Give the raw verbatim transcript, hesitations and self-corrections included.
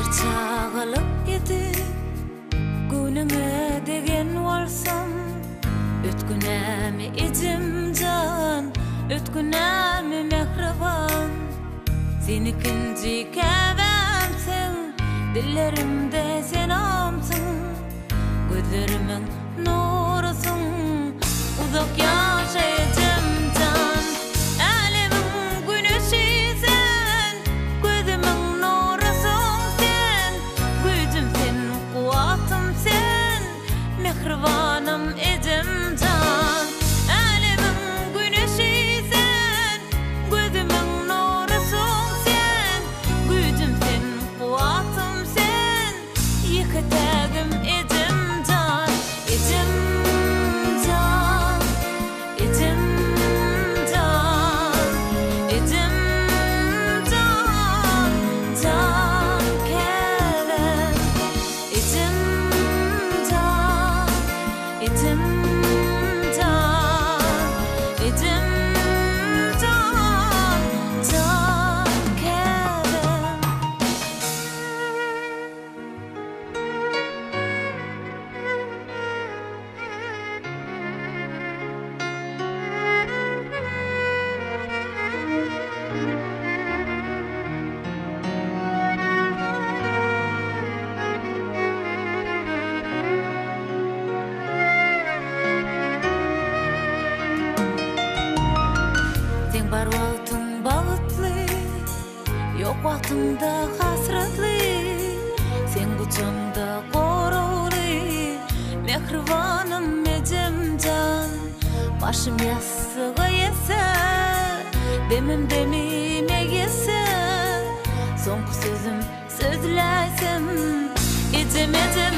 çağalıp yedi günüme degen varsam ötkünämi ejim can ötkünämi mehriban seni kinji käbämsiň dillerimde sen amsyň gözlerimin nurusyň uzak ýaşaýajam can älemin güneşi sen gözümin nurusyň sen güýjüm sen kuwatym sen mehribanym ejim can älemin güneşi sen gözümin nurusyň sen güýjüm sen kuwatym sen ýeketägim ejim can ejim can ejim can ejim can can kelem ejim can ejim can ejim can can kelem Sen bar wagtyň bagtly, ýok wagtymda hasratly. Sen guçamda gorowly, mehribanym ejim can. Başym ýassyga ýese, demim demime ýese. Soňky sözüm sözläsem, ejim ejim